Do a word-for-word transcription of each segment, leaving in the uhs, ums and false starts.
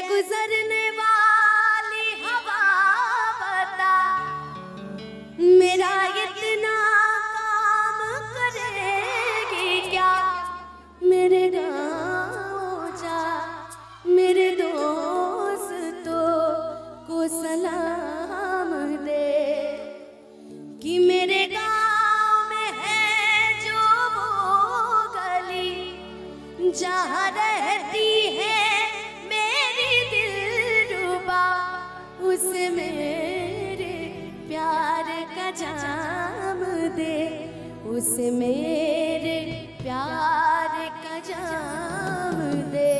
गुजरने वाली हवा बता, मेरा इतना काम करेगी क्या? मेरे गाँव जा, मेरे दोस्तों को सलाम दे कि मेरे गाँव में है जो वो गली जहाँ रहती है मेरी दिलरुबा, उसे मेरे प्यार का जाम दे, उसे मेरे प्यार का जाम दे।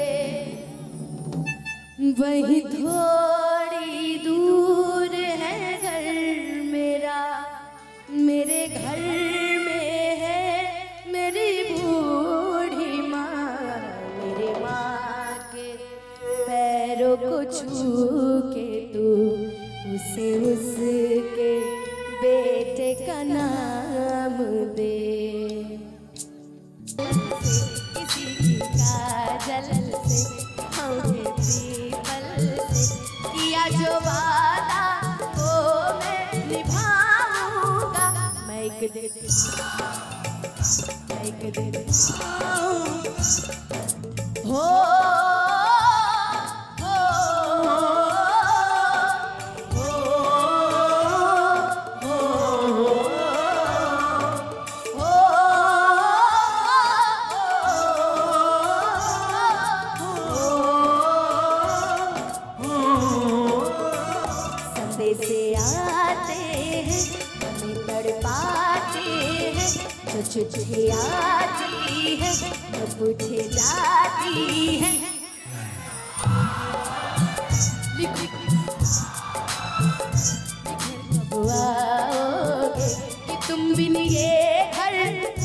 वही थोड़ी दूर है घर मेरा, मेरे घर में है मेरी बूढ़ी माँ, मेरी माँ के पैरों को छू के तू उसे उसके बेटे का नाम दे। किसी की काजल से हमें पीपल से किया जो वादा वो मैं निभाऊंगा। मैं एक दिन मैं एक दिन हो से आते हैं हमें तड़पाते हैं, जो चिट्ठी आती है वो पूछे जाती है। लिखो कब आओगे कि तुम बिन ये घर,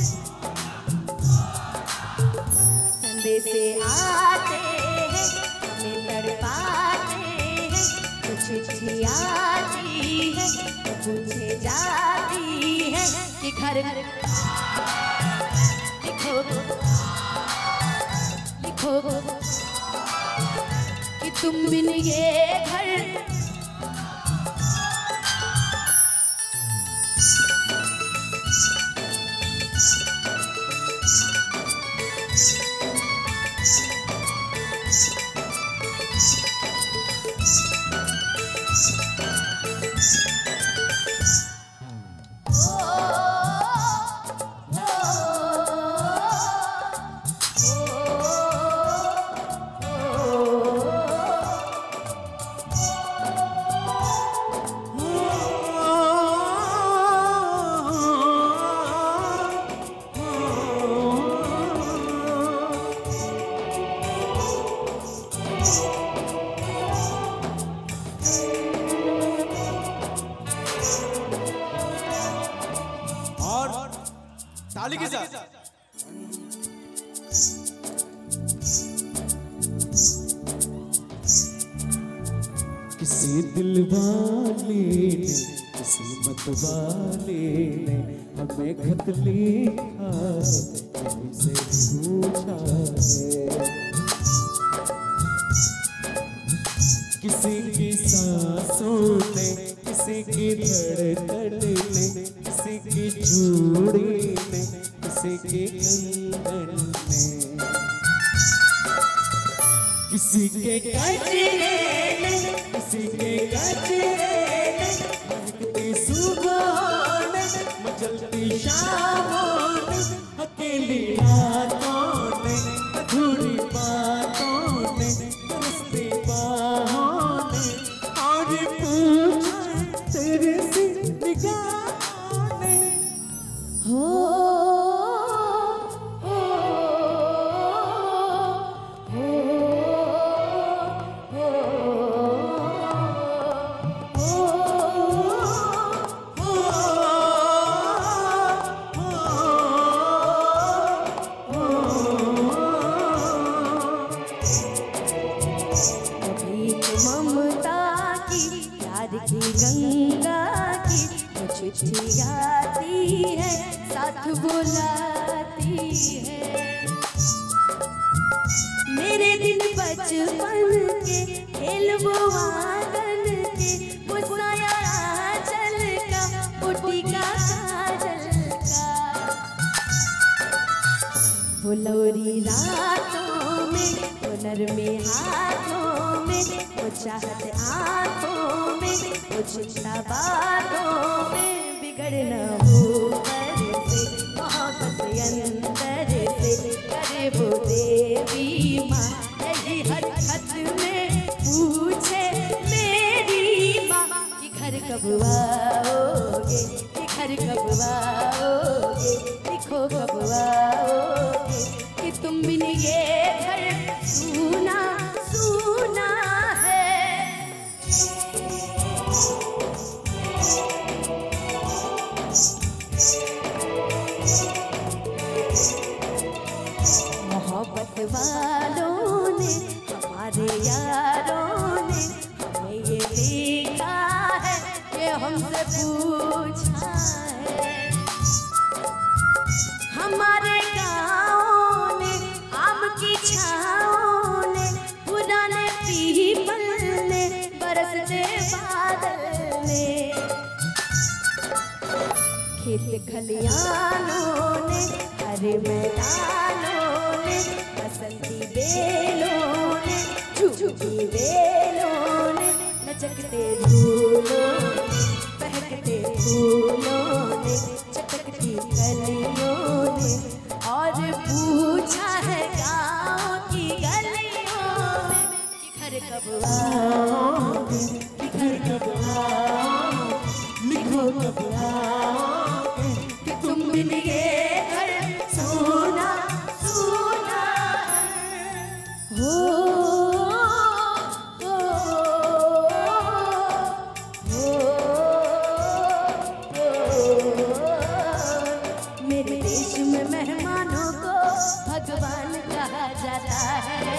संदेश आते हैं हमें तड़पाते हैं, जो चिट्ठी आती है तो पूछे जाती है कि घर लिखो लिखो कि तुम बिन ये घर। ताली के साथ किसी दिल वाले ने किसी मत वाले ने हमें खत लिखा है, हमसे पूछा है। किसी की सांसों ने, किसी की धड़कन ने, किसी की चूड़ी ने, किसी की कंगन ने, किसी के गजरे ने, किसी के गजरे ने, महकती सुबह ने, मचलती शामों ने, अकेली रातों ने, अधूरी बातों ने, तरसती बाहों ने, और पूछे तेरे से निगाहों ने। हो की गंगा की वो चिट्ठी आती है, साथ बुलाती है। मेरे दिन बचपन के खेल वो आंगन के वो साया आंचल का बुटी का काजल का वो लोरी रातों में वो नरमे हाथों में वो चाहत आंखों में वो चिंता बातों में बिगड़ना ऊपर से मोहब्बत अंदर से करे वो देवी माँ यही हर खत में पूछे मेरी माँ कि घर कब आओगे कि घर कब आओगे लिखो कब आओगे कि तुम बिन ये घर सूना सूना है। मोहब्बत वालों ने हमारे यारों ने हमें ये देखा है कि हमसे पूछा है। हमारे गाँव ने आम की छाँव ने पुराने पीपल ने बरसते बादल ने खेत खलियानों ने हरे मैदानों ने बसंती बेलों ने झुकी बेलों ने लचकते झूलों ने बहकते फूलों ने चटकती कलियों ने और पूछा है गाँव की गलियों में कि घर कब आओगे कि घर कब आओगे लिखो कब आओगे कि तुम बिन ये घर सोना सोना हो हो हो। मेरे देश में मेहमानों को भगवान कहा जाता है।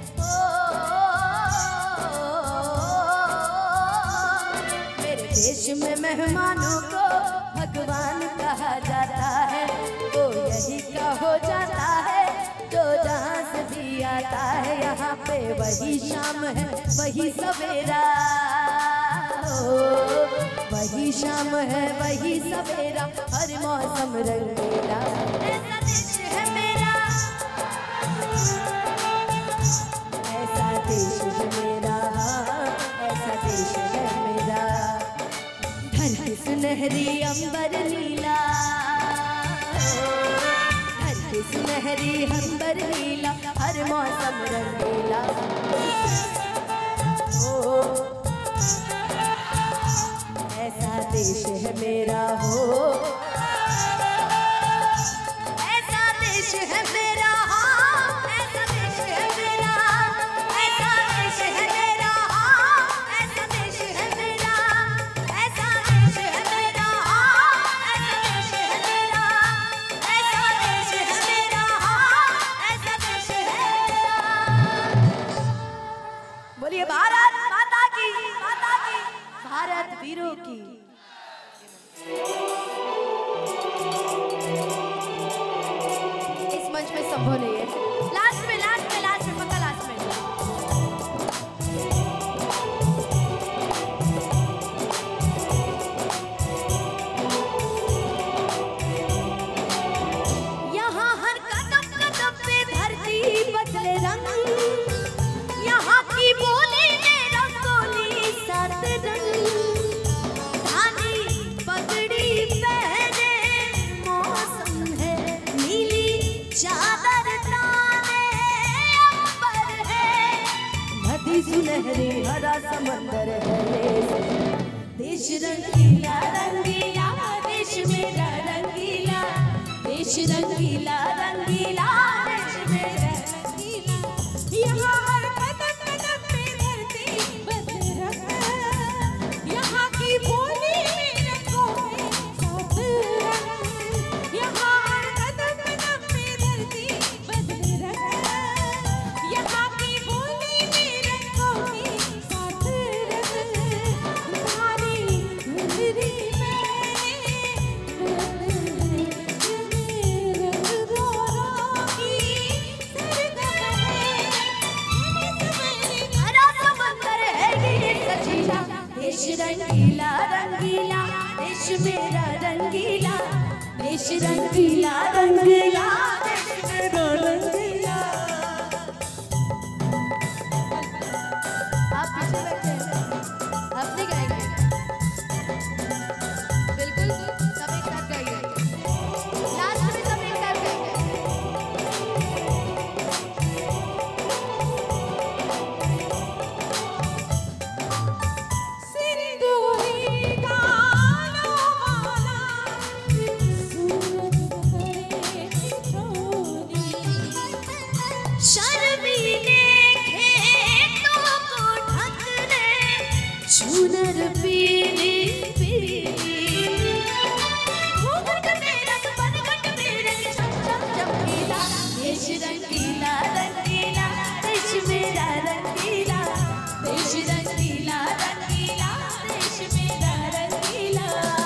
मेरे देश में मेहमानों को भगवान कहा जाता है। वो यही का हो जाता है जो जहाँ से भी आता है। यहाँ पे वही शाम है वही सवेरा हो, वही शाम है वही सवेरा हर मौसम रंगीला। ऐसा देश है मेरा ऐसा देश है मेरा ऐसा देश है मेरा। धरती सुनहरी अंबर नीला धरती सुनहरी अंबर नीला हर मौसम रंगीला। ओ ऐसा देश है मेरा हो ऐसा देश है मेरा ऐसा देश है मेरा ऐसा देश है मेरा ऐसा देश है मेरा ऐसा देश है मेरा ऐसा देश है मेरा ऐसा देश है मेरा ऐसा देश है मेरा। बोलिए भारत माता की माता की भारत वीरों की। इस मंच में संभव नहीं है। लास्ट में लास्ट में लास्ट में पक्का लास्ट में। यहाँ हर कदम कदम पे धरती बदले रंग। यहाँ की बोली में रंगोली सात रंग। सुनहरे हरा समंदर है देश रंगीला रंगीला देश मेरा रंगीला देश रंगीला रंगीला देश मेरा रंगीला। यहाँ हर कदम कदम पे धरती बदले रंग। यहाँ की बोली रंगों में सात रंग। यहाँ हर कदम कदम पे धरती बदले रंग। यहाँ की बोली में रंगों में सात रंग। तुम्हारी नजरी में रंग रंग रंग दोनों की रंगीला रंगीला देश मेरा रंगीला, देश रंगीला रंगीला देश मेरा रंगीला। आप पीछे बैठे हैं, आप नहीं गाएंगे? बिल्कुल सब एक साथ गाइए, लास्ट में सब एक साथ गाएंगे। शर्मीले खेतों को ढकने चुनर पीली पीली, घूंघट में रंग बनघट में रंग चम चम चमकीला, देश रंगीला रंगीला देश मेरा रंगीला, देश रंगीला रंगीला देश मेरा रंगीला।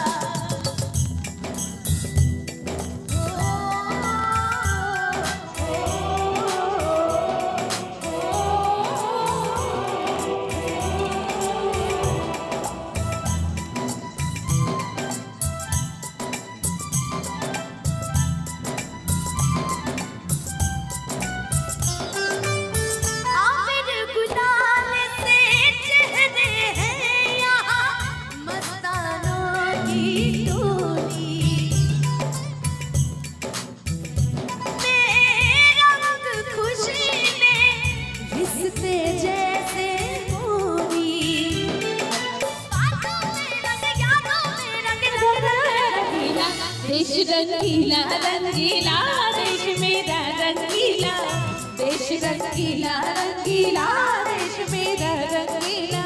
देश रंगीला रंगीला देश मेरा रंगीला, देश रंगीला रंगीला देश मेरा रंगीला।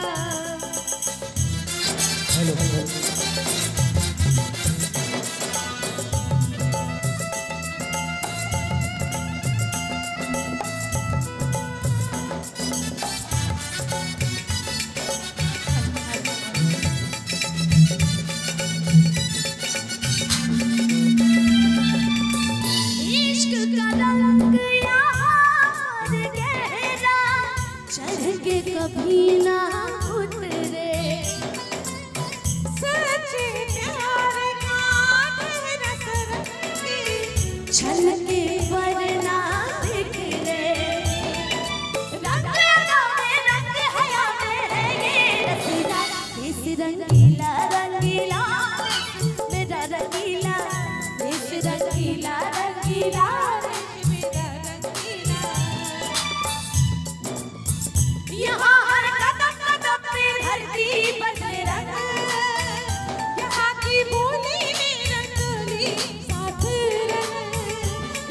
हेलो कभी ना उतरे सच्चे प्यार का छलके वरना बिखरे, रंग अदा में रंग हया में है ये रसीला, देश रंगीला रंगीला मेरा रंगीला, देश रंगीला रंगीला देश मेरा रंगीला। यहाँ हर कदम कदम पे धरती बदले रंग, यहाँ की बोली में रंगली साथ रंग,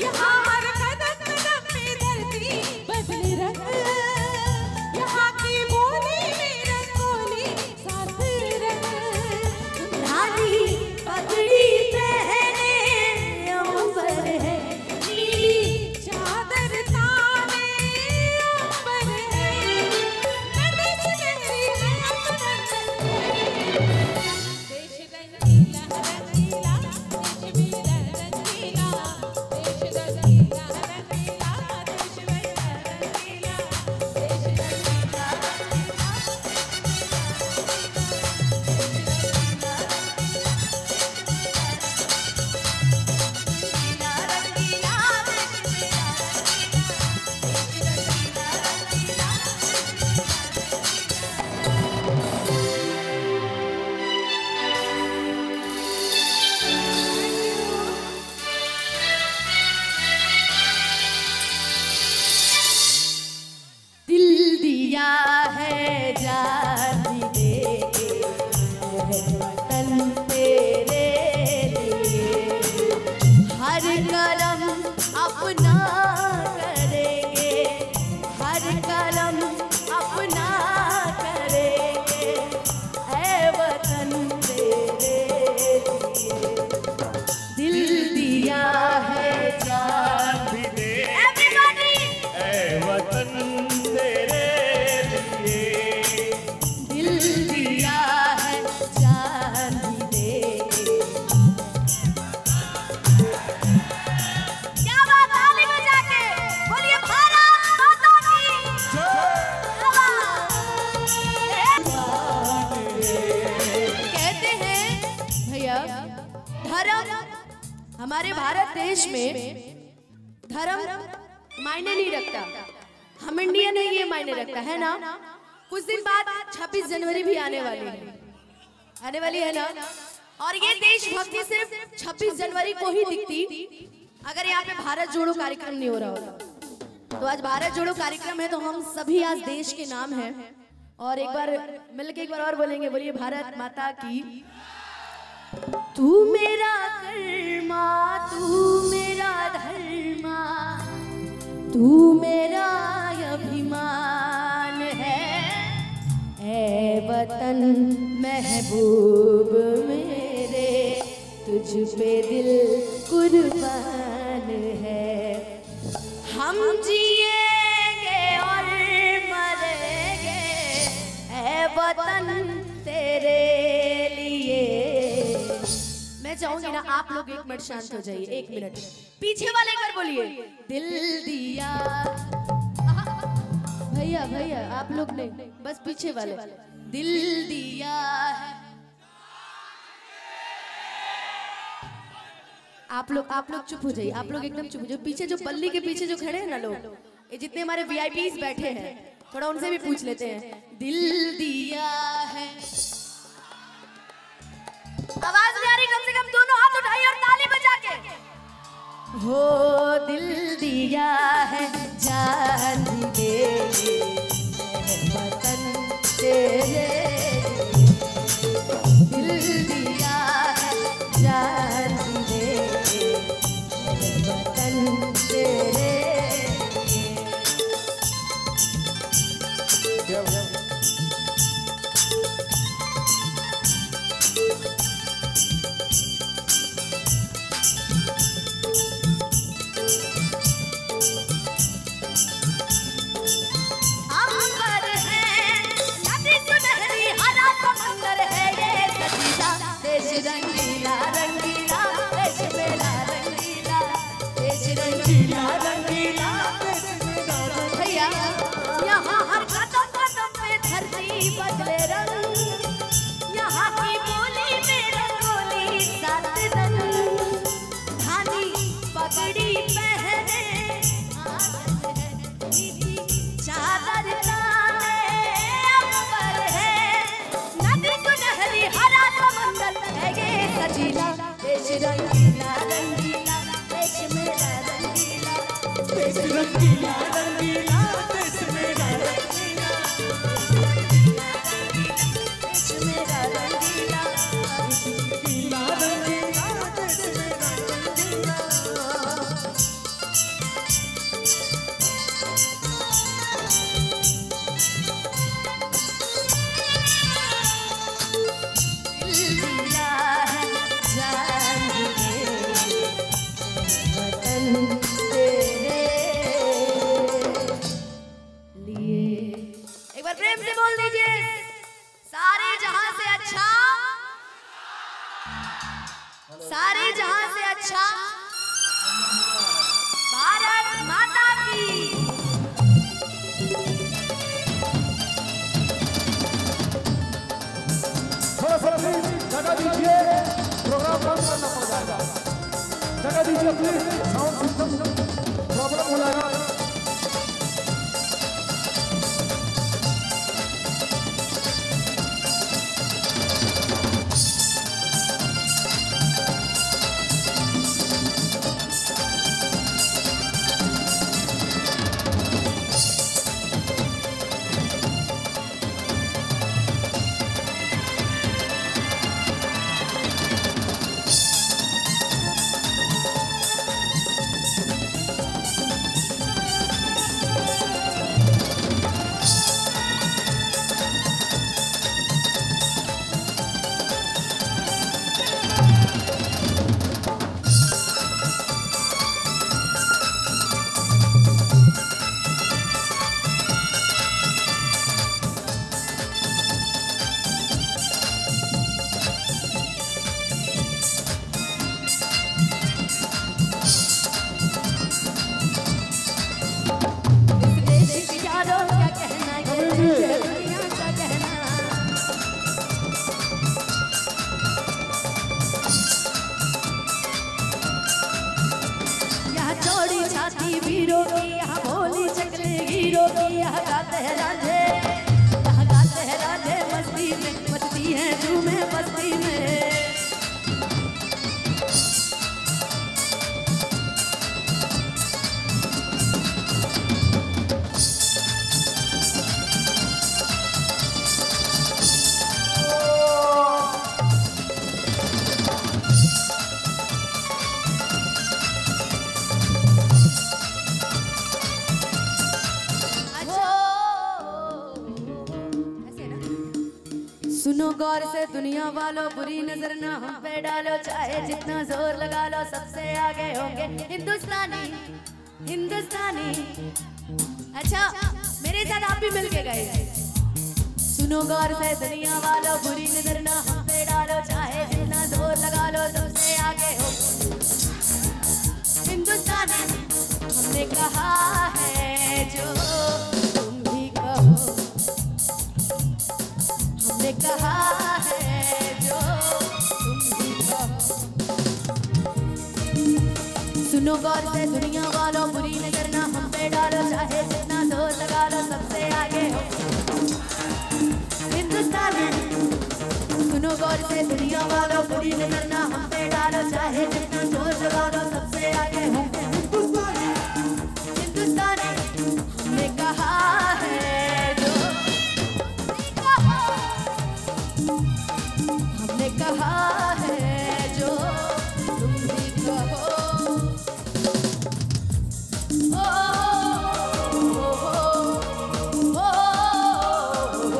धर्म, हमारे भारत देश में धर्म मायने नहीं रखता। हम इंडियन है, ये मायने रखता है ना। कुछ दिन बाद छब्बीस जनवरी भी आने वाली है, आने वाली है ना। और ये देशभक्ति सिर्फ छब्बीस जनवरी को ही दिखती अगर यहाँ पे भारत जोड़ो कार्यक्रम नहीं हो रहा होता। तो आज भारत जोड़ो कार्यक्रम है, तो हम सभी आज देश के नाम हैं। और एक बार मिलके एक बार और बोलेंगे, बोलिए भारत माता की। तू मेरा कर्मा, तू मेरा धर्मा, तू मेरा अभिमान है। ऐ वतन महबूब मेरे, तुझ पे दिल कुर्बान है। हम जिएंगे और मरेंगे ऐ वतन तेरे लिए। मैं चाहूंगी ना आप लोग एक मिनट शांत हो जाइए, एक मिनट। पीछे वाले एक बार बोलिए, दिल दिया। भैया भैया आप लोग नहीं, बस पीछे वाले। दिल दिया है। आप लोग आप लोग चुप हो जाइए, आप लोग एकदम चुप हो जाइए। पीछे जो पल्ली के पीछे जो खड़े हैं ना लोग, ये जितने हमारे वीआईपीस बैठे हैं, थोड़ा उनसे भी पूछ लेते हैं। दिल दिया है, आवाज नहीं आ रही, कम से कम दोनों हाथ उठाइए और ताली बजा के। हो दिल दिया है, जान दे वतन तेरे। दिल दिया है, जान दे वतन तेरे। रंगीला रंगीला देश मेरा रंगीला, देश रंगीला रंगीला देश मेरा रंगीला। भैया यहाँ हर कदम कदम पे धरती बदले रंग, यहाँ की बोली में रंगोली सात रंग। धानी पगड़ी पहने चादर ताने अंबर है। नदी सुनहरी हरा समंदर है ये सजीला, देश रंगीला रंगीला देश मेरा रंगीला, देश रंगीला रंगीला देश मेरा रंगीला, देश मेरा रंगीला, रंगीला रंगीला देश मेरा रंगीला। प्रेम से बोल दीजिए, सारे जहां से अच्छा, सारे जहां से अच्छा भारत माता की। थोड़ा सा प्लीज जगह दीजिए, प्रोग्राम बंद करना पड़ जाएगा। जगह दीजिए प्लीज, साउंड सिस्टम प्रॉब्लम हो जाएगा। जोगी यहाँ गाते हैं रांझे, यहाँ गाते हैं रांझे मस्ती में, मस्ती है झूमे मस्ती में। सुनो गौर से दुनिया वालों, बुरी नजर ना हम पे डालो, चाहे जितना जोर लगा लो सबसे आगे होंगे हिंदुस्तानी, हिंदुस्तानी। अच्छा मेरे साथ आप भी मिल के गए। सुनो गौर से दुनिया वालों, बुरी नजर ना हम पे डालो, चाहे जितना जोर लगा लो सबसे आगे होंगे हिंदुस्तानी। हमने कहा है जो तुम भी कहो, हमने कहा है जो तुम भी कहो। सुनो गौर से दुनिया वालों, बुरी नजर ना हम पे डालो, चाहे जितना जोर लगा लो सबसे आगे हो हिंदुस्तानी। सुनो गौर से दुनिया वालों, बुरी नजर ना हम पे डालो, चाहे जितना जोर लगा लो सबसे आगे हो हिंदुस्तानी, हिंदुस्तानी। हमने कहा है जो हमने कहा है जो तुम भी कहो। ओ, ओ, ओ, ओ, ओ,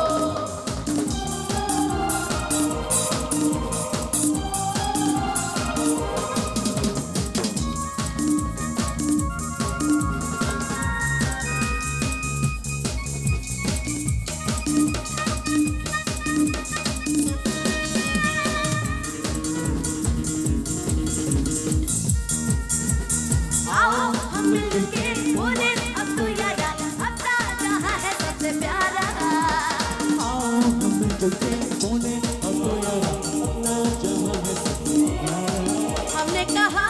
हमने कहा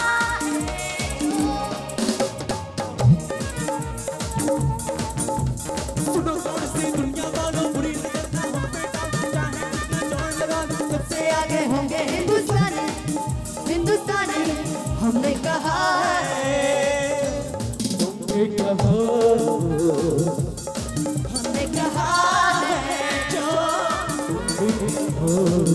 सुनो गौर से दुनिया वालों, बुरी नजर ना हम पे डालो, चाहे जितना जोर लगा लो सबसे आगे होंगे हिंदुस्तानी, हिंदुस्तानी। हमने कहा है तुम भी कहो, हमने कहा है जो तुम भी कहो।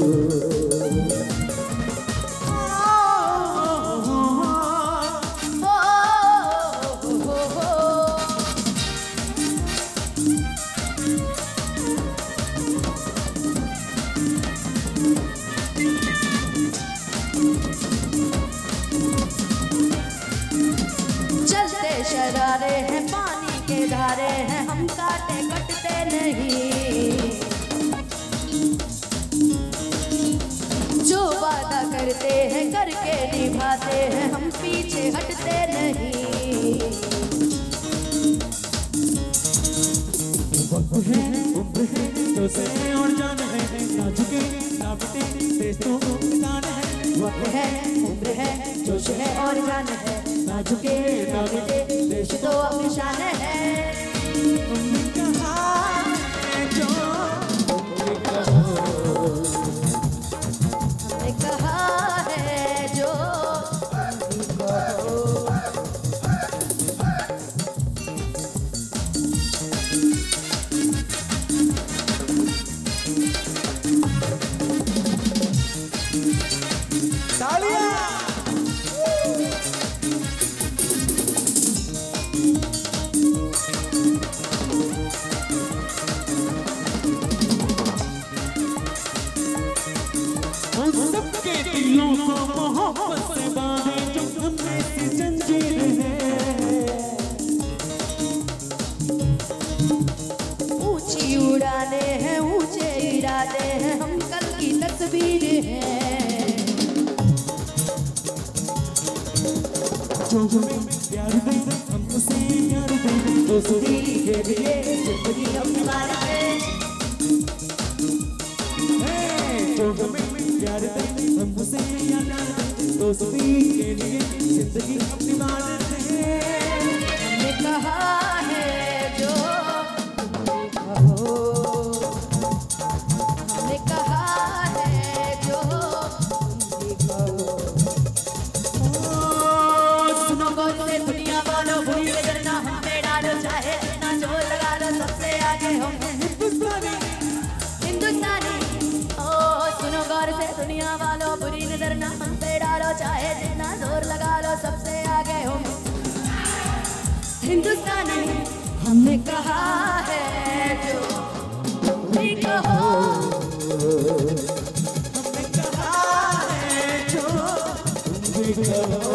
चलते शरारे हैं, पानी के धारे हैं, हम काटे कटते नहीं। जो वादा करते हैं करके निभाते हैं, हम पीछे हटते नहीं। वक्त है, उम्र है, तो से और जान है, ना झुके ना बटे, देश तो निशान है। वक्त है, उम्र है, जोश है और जान है, ना झुके ना मिटे, देश तो निशान है। तुमने कहा है जो तुम भी कहो, हमने कहा है जो तुम भी कहो। तालियां। हम सबके दिलों को मोहब्बत से बांधे जो हमने सी जंजीर है। ऊंची उड़ाने हैं, ऊंचे इरादे हैं, हम कल की तस्वीर हैं। जो हमें प्यार दे हम उसे प्यार दे, दोस्ती के लिए जिंदगी हम निभाते हैं। जो हमें प्यार दे हम उसे प्यार दे, दोस्ती के लिए जिंदगी हम निभाते हैं। हमने कहा है जो नजर ना हम पे डालो, चाहे जितना जोर लगा लो, सबसे आगे हो हिंदुस्तानी। हमने कहा है जो भी कहो, हमने कहा है जो तुम भी कहो